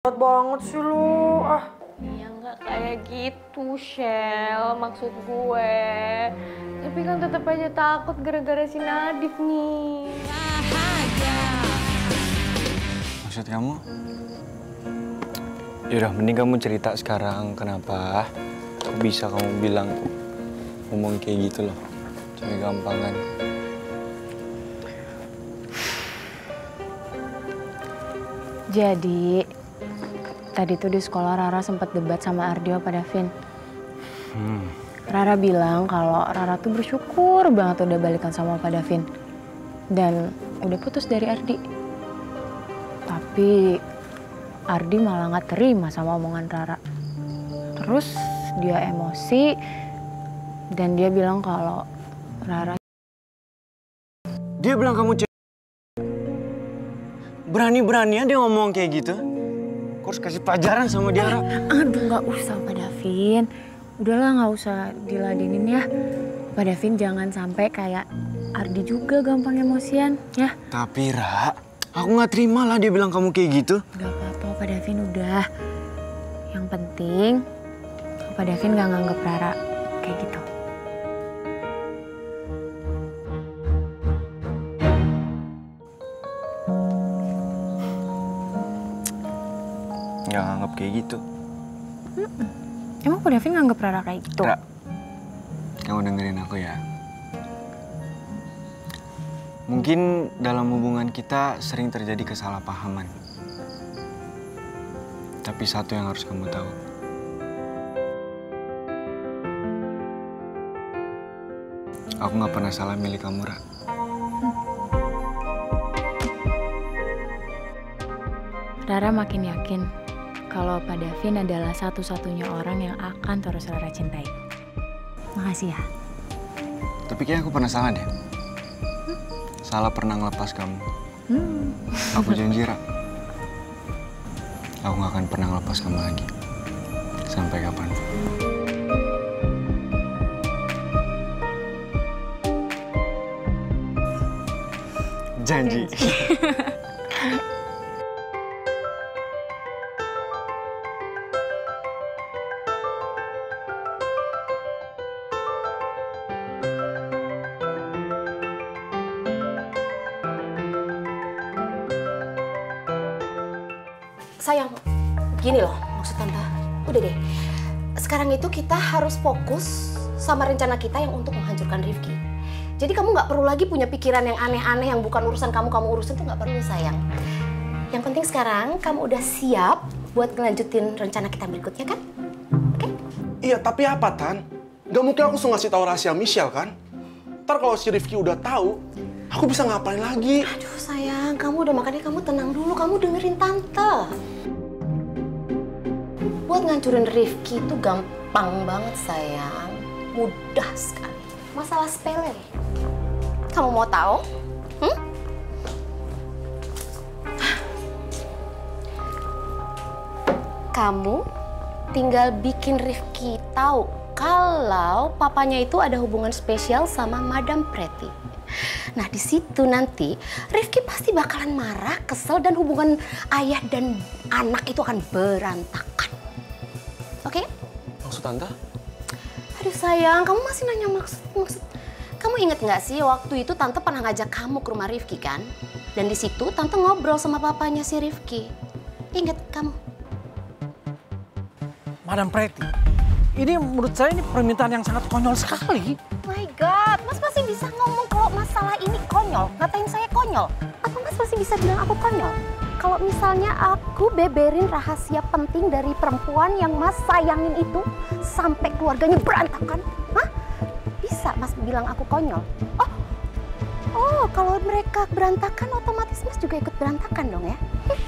Ketat banget sih lu. Ya nggak kayak gitu, Shell. Maksud gue. Tapi kan tetap aja takut gara-gara si Nadif nih. Maksud kamu? Yaudah, mending kamu cerita sekarang kenapa bisa kamu bilang ngomong kayak gitu loh. Cewek gampangan. Jadi, tadi tuh di sekolah Rara sempat debat sama Ardi apa Davin. Rara bilang kalau Rara tuh bersyukur banget udah balikan sama Pak Davin. Dan udah putus dari Ardi. Tapi Ardi malah nggak terima sama omongan Rara. Terus dia emosi dan dia bilang kalau Rara... Dia bilang kamu berani-beraninya dia ngomong kayak gitu. Kau harus kasih pelajaran sama dia, Ra. Aduh, nggak usah Pak Davin. Udahlah, nggak usah diladenin ya. Pak Davin jangan sampai kayak Ardi juga gampang emosian, ya. Tapi, Ra, aku nggak terima lah dia bilang kamu kayak gitu. Gak apa-apa, Pak Davin udah. Yang penting, Pak Davin nggak nganggep Rara kayak gitu. Nggak nganggep kayak gitu. Emang Pak Davin nganggep Rara kayak gitu? Ra, kamu dengerin aku ya. Mungkin dalam hubungan kita sering terjadi kesalahpahaman. Tapi satu yang harus kamu tahu. Aku nggak pernah salah milih kamu, Ra. Rara makin yakin kalau Pak Davin adalah satu-satunya orang yang akan terus Rara cintai. Makasih ya. Tapi kayaknya aku pernah salah deh. Salah pernah ngelepas kamu. Aku janji, Ra. Aku gak akan pernah ngelepas kamu lagi. Sampai kapan. Janji. Sayang, gini loh maksud Tante. Udah deh, sekarang itu kita harus fokus sama rencana kita yang untuk menghancurkan Rifki. Jadi kamu nggak perlu lagi punya pikiran yang aneh-aneh yang bukan urusan kamu urusin, tuh nggak perlu sayang. Yang penting sekarang kamu udah siap buat ngelanjutin rencana kita berikutnya kan? Oke? Iya, tapi apa, Tan? Gak mungkin aku langsung ngasih tahu rahasia Michelle kan? Ntar kalau si Rifki udah tahu, aku bisa ngapain lagi? Aduh sayang, kamu udah makanya kamu tenang dulu, kamu dengerin Tante. Buat ngancurin Rifki itu gampang banget sayang, mudah sekali. Masalah sepele. Kamu mau tahu? Kamu tinggal bikin Rifki tahu kalau papanya itu ada hubungan spesial sama Madam Pretty. Nah di situ nanti Rifki pasti bakalan marah, kesel, dan hubungan ayah dan anak itu akan berantakan. Oke? Maksud Tante? Aduh sayang, kamu masih nanya maksud. Kamu inget nggak sih waktu itu Tante pernah ngajak kamu ke rumah Rifki kan? Dan di situ Tante ngobrol sama papanya si Rifki. Ingat kamu? Madam Pretty, ini menurut saya ini permintaan yang sangat konyol sekali. My God, Mas masih bisa ngomong kalau masalah ini konyol? Ngatain saya konyol? Atau Mas masih bisa bilang aku konyol? Kalau misalnya aku beberin rahasia penting dari perempuan yang Mas sayangin itu sampai keluarganya berantakan, hah? Bisa Mas bilang aku konyol? Oh, kalau mereka berantakan otomatis Mas juga ikut berantakan dong ya?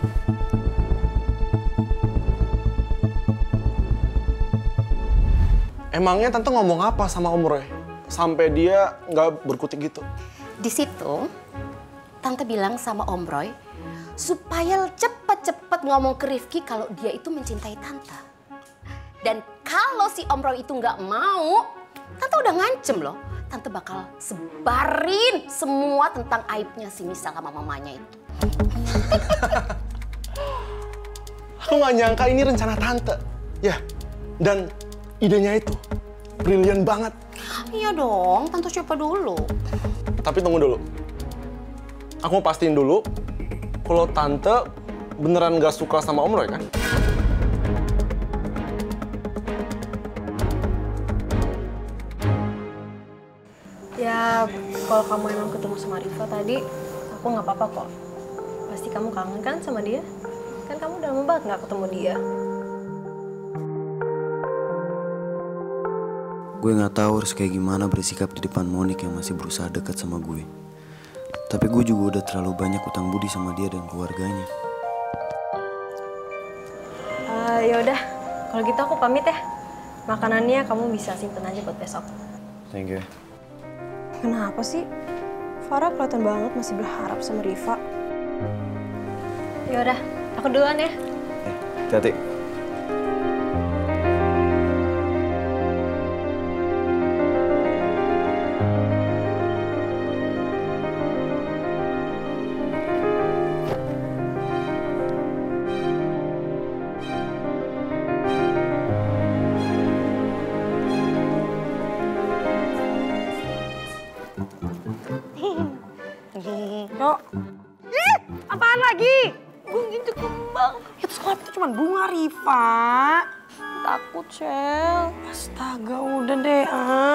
Emangnya Tante ngomong apa sama Om Roy? Sampai dia nggak berkutik gitu? Di situ, Tante bilang sama Om Roy, supaya cepat-cepat ngomong ke Rifki kalau dia itu mencintai Tante. Dan kalau si Om Roy itu nggak mau, Tante udah ngancem loh. Tante bakal sebarin semua tentang aibnya si Michelle sama mamanya itu. Aku nggak nyangka ini rencana tante. Ya, dan idenya itu brilian banget. Iya dong, tante siapa dulu? Tapi tunggu dulu. Aku mau pastiin dulu kalau tante beneran gak suka sama Om Roy kan? Ya, kalau kamu emang ketemu sama Riva tadi, aku nggak apa-apa kok. Pasti kamu kangen kan sama dia? Kan kamu udah lama banget nggak ketemu dia. Gue nggak tahu harus kayak gimana bersikap di depan Monik yang masih berusaha dekat sama gue. Tapi gue juga udah terlalu banyak utang budi sama dia dan keluarganya. Yaudah, kalau gitu aku pamit ya. Makanannya kamu bisa simpen aja buat besok. Thank you. Kenapa sih? Farah kelihatan banget masih berharap sama Riva. Yaudah, aku duluan ya. Hati-hati. Yo. Apaan lagi? Gue gitu kembang. Itu sekolah itu cuma bunga, Riva. Takut, Shell. Astaga, udah deh.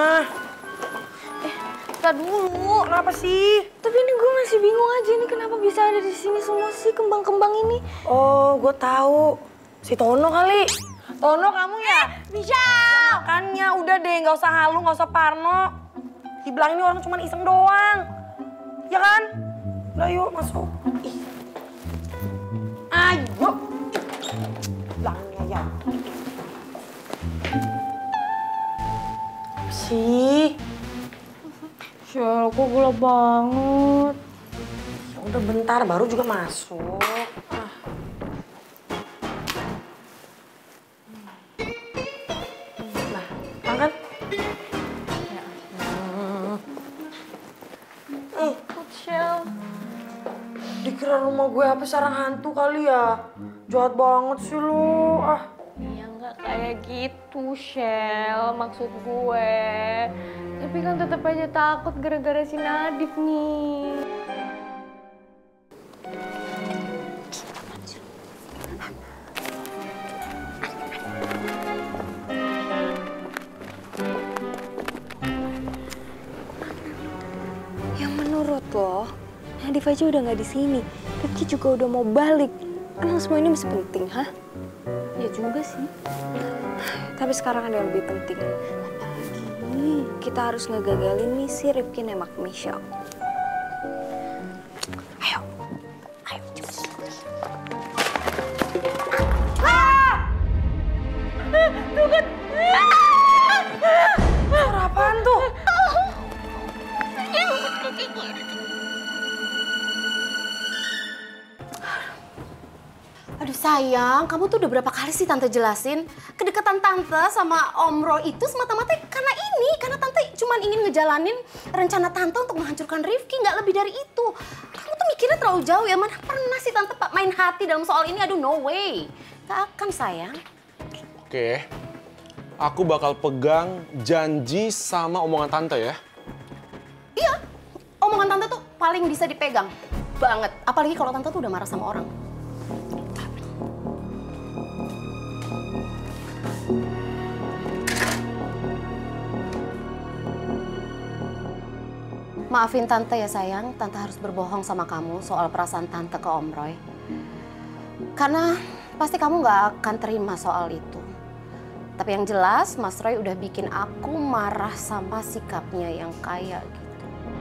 Kita dulu. Kenapa sih? Tapi ini gue masih bingung aja nih kenapa bisa ada di sini semua sih kembang-kembang ini. Oh, gue tahu. Si Tono kali. Tono kamu ya? Bisa. Makanya udah deh, nggak usah halu, nggak usah parno. Dibilang ini orang cuma iseng doang. Ya kan? Udah yuk, masuk. Ayo. Bilangnya ya. Apa sih? Shell, kok gelap banget. Ya udah bentar, baru juga masuk. Nah, makan. Takut, Shell. Dikira rumah gue apa sarang hantu kali ya? Jahat banget sih lu. Ya nggak kayak gitu, Shell. Maksud gue. Tapi kan tetap aja takut gara-gara si Nadif nih. Yang menurut lo, Nadif aja udah nggak di sini. Rifki juga udah mau balik. Emang semua ini masih penting, hah? Ya juga sih. Tapi sekarang ada yang lebih penting. Kita harus ngegagalin misi Rifki nembak Michelle. Ayo. Ayo. Tuh kan. Suara apaan tuh? Aduh sayang, kamu tuh udah berapa kali sih tante jelasin? Kedekatan tante sama Om Roy itu semata-mata karena ini. Karena tante cuma ingin ngejalanin rencana tante untuk menghancurkan Rifki, nggak lebih dari itu. Kamu tuh mikirnya terlalu jauh ya, mana pernah sih tante main hati dalam soal ini? Aduh no way, gak akan sayang. Oke, aku bakal pegang janji sama omongan tante ya. Iya, omongan tante tuh paling bisa dipegang banget. Apalagi kalau tante tuh udah marah sama orang. Maafin tante ya sayang, tante harus berbohong sama kamu soal perasaan tante ke Om Roy. Karena pasti kamu gak akan terima soal itu. Tapi yang jelas Mas Roy udah bikin aku marah sama sikapnya yang kayak gitu.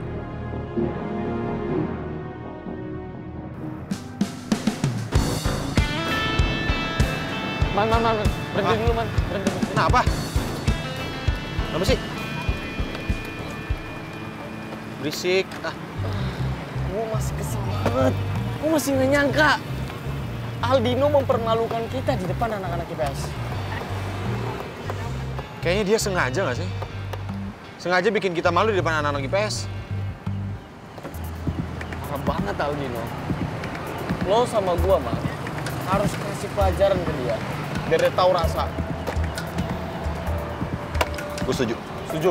Man, berhenti dulu, Man. Berhenti. Kenapa? Kenapa sih? Berisik. Gue masih kesel banget. Gue masih nggak nyangka Aldino mempermalukan kita di depan anak-anak IPS. Kayaknya dia sengaja nggak sih? Sengaja bikin kita malu di depan anak-anak IPS. Parah banget Aldino. Lo sama gue, Man, harus kasih pelajaran ke dia. Biar dia tahu rasa. Gue setuju. Setuju?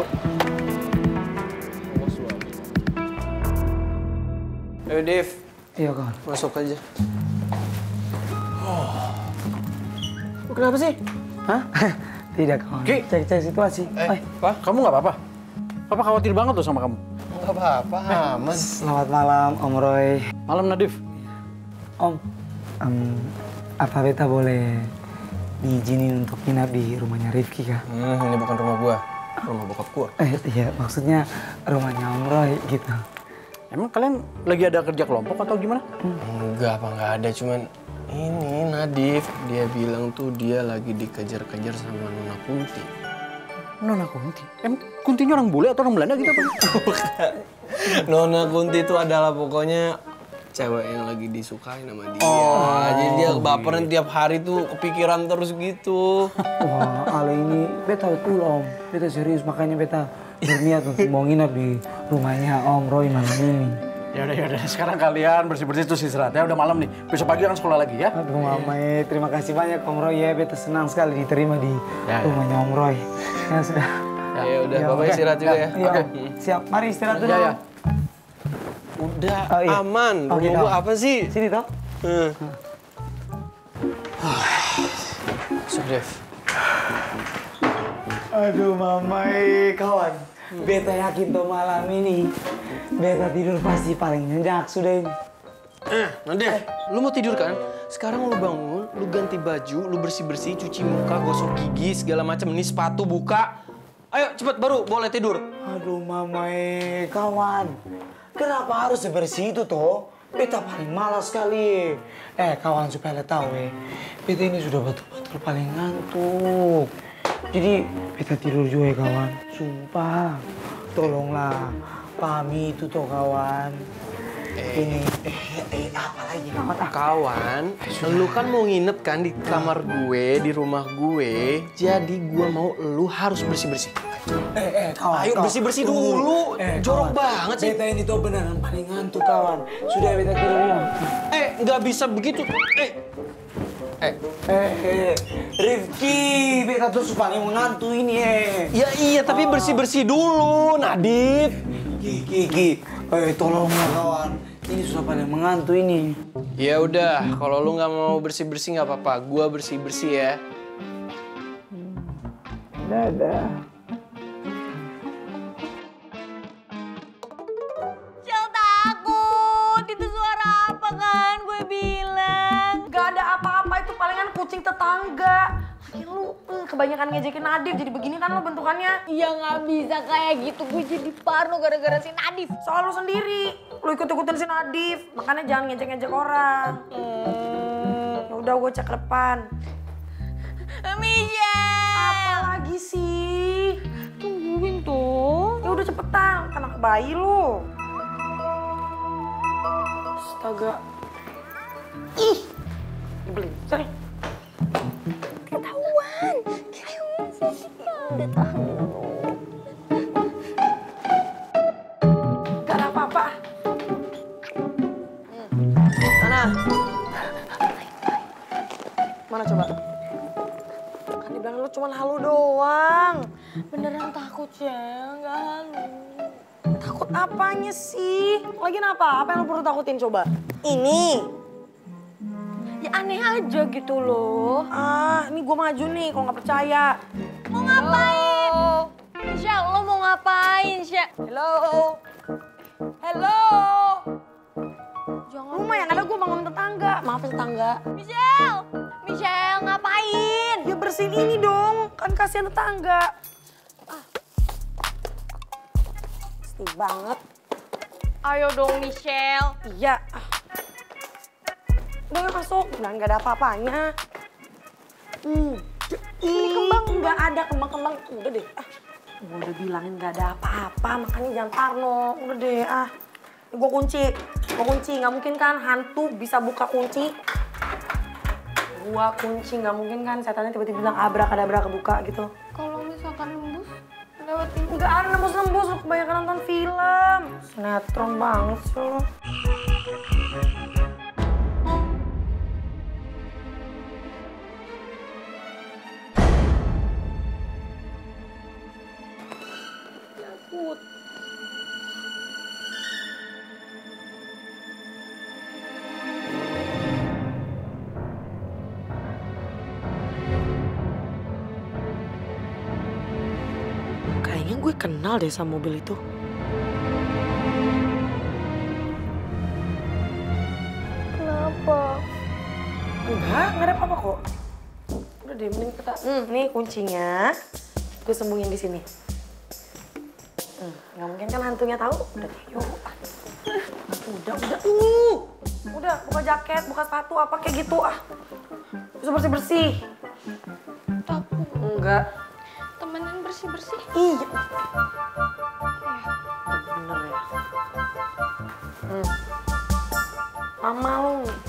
Ayo, Dev. Iya, kawan. Masuk aja. Lu kenapa sih? Hah? Tidak, kawan. Ki. Cek-cek situasi. Pak, kamu nggak apa-apa? Papa khawatir banget loh sama kamu. Nggak apa-apa, aman. Selamat malam, Om Roy. Malam, Nadif. Om, apa beta boleh diizinin untuk nginap di rumahnya Rifki, kah? Ini bukan rumah gua. Rumah bokap gua. Iya, maksudnya rumahnya Om Roy gitu. Emang kalian lagi ada kerja kelompok atau gimana? Enggak, apa nggak ada. Cuman ini Nadif, dia bilang tuh dia lagi dikejar-kejar sama Nona Kunti. Nona Kunti? Emang Kuntinya orang bule atau orang Belanda gitu apa? Nona Kunti itu adalah pokoknya cewek yang lagi disukai sama dia. Jadi dia baperan tiap hari tuh kepikiran terus gitu. Wah, Ale ini beta betul, Om. Beta serius, makanya beta berniat untuk mau nginap di rumahnya Om Roy malam ini. Yaudah. Sekarang kalian bersih-bersih terus istirahat ya. Udah malam nih. Besok pagi kan sekolah lagi ya. Aduh, Mama, terima kasih banyak Om Roy ya. Beta senang sekali diterima di rumahnya Om Roy. Ya sudah. Ya udah, Bapak istirahat juga ya. Iya, siap. Mari istirahat dulu. Ya. Udah, iya. aman. Oke, Rumah gua Dam. apa sih? Sini, toh. Masuk, Dev. Aduh, Mama, kawan. Beta yakin tuh malam ini beta tidur pasti paling nyenyak sudah ini. Nadif, lu mau tidur kan? Sekarang lu bangun, lu ganti baju, lu bersih-bersih, cuci muka, gosok gigi, segala macam. Ini sepatu buka. Ayo, cepet baru boleh tidur. Aduh, Mama, kawan. Kenapa harus sebersih itu toh? Beta paling malas sekali. Kawan, supaya le tahu beta ini sudah betul-betul paling ngantuk. Jadi beta tidur juga ya, kawan. Sumpah. Tolonglah pahami itu toh, kawan. Ini apa lagi, kawan? Kawan, lu kan mau nginep kan di kamar gue, di rumah gue. Jadi gue mau lu harus bersih-bersih. Kawan. Ayo bersih-bersih dulu. Jorok banget sih. Beta ini tuh beneran paling ngantuk, kawan. Sudah beta tidur ya. Nggak bisa begitu. Rifki, beta tuh paling mengantuk ini, Ya iya, tapi bersih-bersih dulu, Nadif. Ki. Tolonglah, kawan. Ini sudah paling mengantuk ini. Ya udah, kalau lu nggak mau bersih-bersih nggak apa-apa. Gua bersih-bersih ya. Dadah. Cel takut. Itu suara apa kan gue bilang. Gak ada apa-apa, itu palingan kucing tetangga. Lagi lu kebanyakan ngejekin Nadif, jadi begini kan lo bentukannya. Ya nggak bisa kayak gitu. Gue jadi parno gara-gara si Nadif. Soal lu sendiri, lu ikut-ikutin si Nadif. Makanya jangan ngejek-ngejek orang. Ya udah, gue cek ke depan. Michelle. Apa lagi sih? Tungguin tuh. Ya udah cepetan, kan anak bayi lu. Astaga. Ih, nyebelin. Sorry. Ketahuan. Kirain sih. Udah tahan dulu. Gak ada apa-apa. Mana coba? Kan dibilang lu cuma halu doang. Beneran takut, Cel. Nggak halu. Takut apanya sih? Lagian apa? Apa yang lu perlu takutin coba? Ini. Ya aneh aja gitu loh. Ini gue maju nih kalau nggak percaya. Mau ngapain? Michelle, lo mau ngapain, Michelle? Hello? Hello? Jangan. Rumah yang ada gue bangun tetangga. Maaf ya tetangga. Michelle, ngapain? Ya bersihin ini dong. Kan kasihan tetangga. Sedih banget. Ayo dong, Michelle. Iya. Udah yuk masuk. Udah nggak ada apa-apanya. Ini kembang nggak ada kembang-kembang. Udah deh. Gue udah bilangin nggak ada apa-apa. Makanya jangan parno. Udah deh. Gue kunci. Nggak mungkin kan hantu bisa buka kunci. Gue kunci. Nggak mungkin kan setannya tiba-tiba bilang abrakadabra kebuka gitu. Kalau misalkan nembus, lewat pintu. Nggak ada nembus-nembus. Lu kebanyakan nonton film. Sinetron banget sih lu. Kayaknya gue kenal deh sama mobil itu. Kenapa? Enggak ada apa-apa kok. Udah deh, mending kita... nih kuncinya. Gue sembunyiin di sini. Nggak mungkin kan hantunya tahu. Udah deh, yuk. Udah. Udah, buka jaket, buka sepatu, apa kayak gitu. Bisa bersih-bersih. Tapi Enggak. temenan bersih-bersih. Iya. Bener ya. Lama lu.